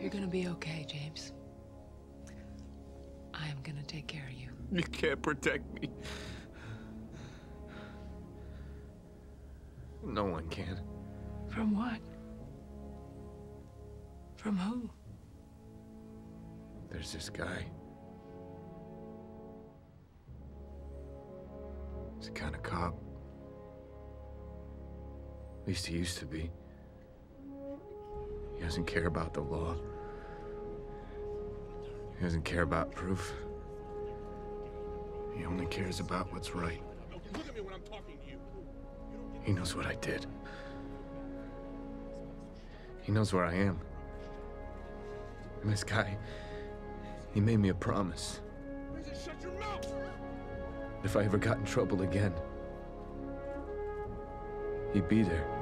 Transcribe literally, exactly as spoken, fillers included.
You're gonna be okay, James. I am gonna take care of you. You can't protect me. No one can. From what? From who? There's this guy. He's the kind of cop. At least he used to be. He doesn't care about the law. He doesn't care about proof. He only cares about what's right. Look at me when I'm talking to you. He knows what I did. He knows where I am. And this guy, he made me a promise. Shut your mouth! If I ever got in trouble again, he'd be there.